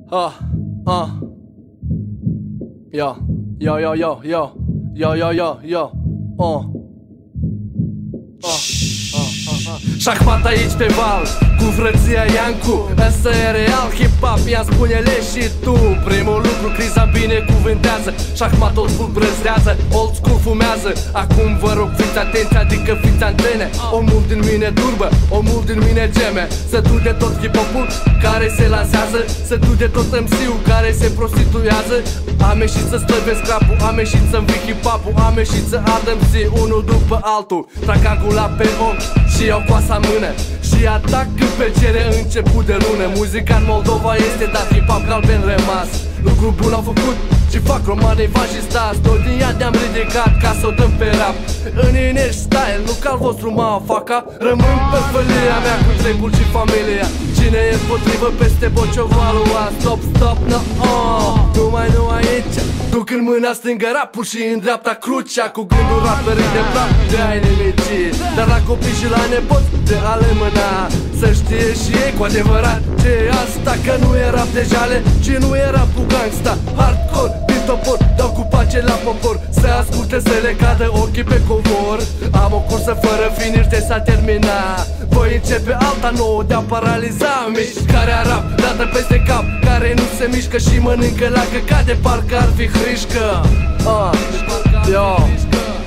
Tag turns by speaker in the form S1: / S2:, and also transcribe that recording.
S1: Yo, yo, yo, yo, yo, yo, yo, yo, yo, yo, Șahmat aici pe val, cu frăția Iancu. Ăsta e real hip-hop, ia spune-le și tu. Primul lucru, criza binecuvântează. Șahmat old school brăzdează, old school fumează. Acum vă rog fiți atenți, adică fiți antene. Omul din mine turbă, omul din mine geme. Să dude tot hip-hop-ul care se lansează, să dude tot MC-ul care se prostituează. Am ieșit să slăvesc rapul, am ieșit să învii hip-hop-ul, am ieșit să ard MC unul după altul. Trag agula pe ochi și iau coasa în mână și atac când pe cere început de lună. Muzica în Moldova este, dar hip-hop galben rămas. Lucru bun au făcut și fac romane, van și stas. Tot din ea ne-am ridicat ca să o dăm pe rap. În Inești style, nu ca al vostru motherfucker. Rămân pe fălia mea cu trebul și familia. Cine e împotrivă peste Bociovalul a stop, stop, no, numai nu aici. Duc în mâna stângă rapul și în dreapta crucea. Cu gândul raperii de praf de ai nemicit, dar la copii și la nepoți de a le mâna. Să știe și ei cu adevărat ce e asta, că nu e rap de jale, ci nu e rap cu gangsta. Hardcore, din topor, dau cu pace la popor. Să asculte, să le cadă ochii pe covor. Am o cursă fără finish de s-a terminat. Voi începe alta nouă de a paraliza mișcarea rap, dată peste cap, care nu se mișcă și mănâncă la căcat de parcă ar fi hrișcă. Yo.